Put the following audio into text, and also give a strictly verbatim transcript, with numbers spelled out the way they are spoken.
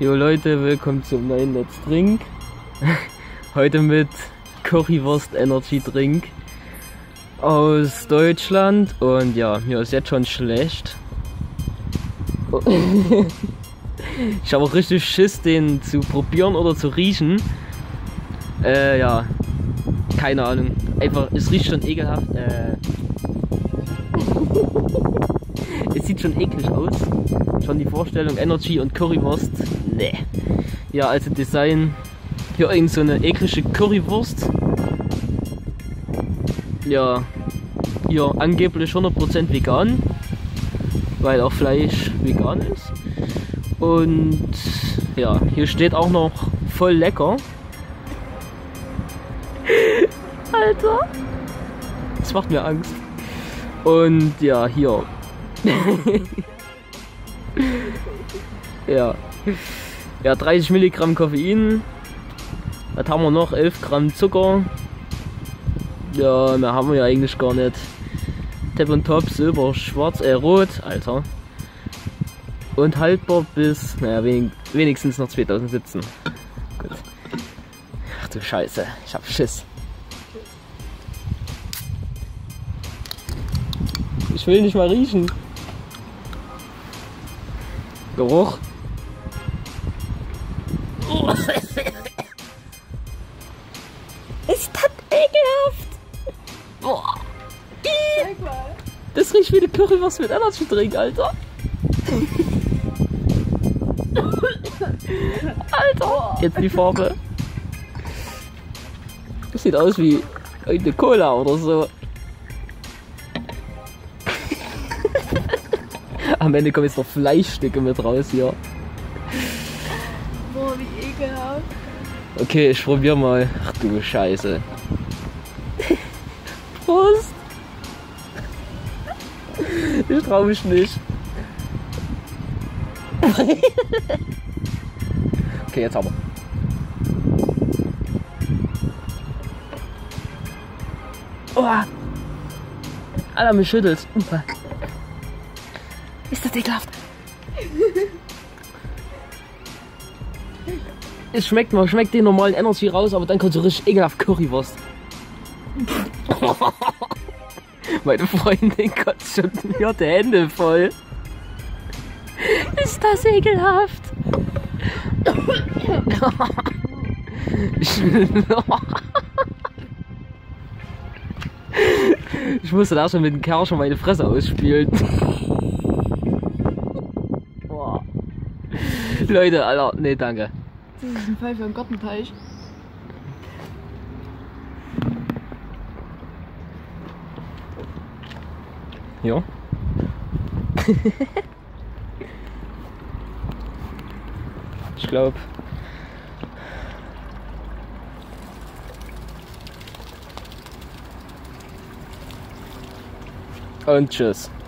Jo Leute, willkommen zum neuen Let's Drink. Heute mit Currywurst Energy Drink aus Deutschland. Und ja, mir ist jetzt schon schlecht. Ich habe auch richtig Schiss, den zu probieren oder zu riechen. Äh, ja, keine Ahnung. Einfach, es riecht schon ekelhaft. Äh, es sieht schon eklig aus. Schon die Vorstellung Energy und Currywurst. Nee. Ja, also Design. Hier irgend so eine eklige Currywurst. Ja, hier angeblich hundert Prozent vegan. Weil auch Fleisch vegan ist. Und ja, hier steht auch noch voll lecker. Alter, das macht mir Angst. Und ja, hier. ja. Ja, dreißig Milligramm Koffein. Was haben wir noch? elf Gramm Zucker. Ja, mehr haben wir ja eigentlich gar nicht. Tap und Top, Silber, Schwarz, äh, Rot, Alter. Und haltbar bis, naja, wenig, wenigstens noch zweitausendsiebzehn. Gut. Ach du Scheiße, ich hab Schiss. Ich will nicht mal riechen. Geruch. Oh. Ist das ekelhaft? Boah. Das riecht wie eine Currywurst mit Energy Drink, Alter. Alter. Jetzt die Farbe. Das sieht aus wie eine Cola oder so. Am Ende kommen jetzt noch Fleischstücke mit raus hier. Boah, wie ekelhaft. Okay, ich probier mal. Ach du Scheiße. Prost! Ich trau mich nicht. Okay, jetzt haben wir. Oh! Alter, mich schüttelt's. Ist das ekelhaft? Es schmeckt, man schmeckt den normalen Energy raus, aber dann kommt so richtig ekelhaft Currywurst. Meine Freundin kotzt schon mir die Hände voll. Ist das ekelhaft? Ich, ich musste da schon mit dem Kerl schon meine Fresse ausspielen. Boah. Leute, Alter, nee, danke. Das ist ein Fall für einen Gartenteich. Ja. Ich glaube. Und tschüss.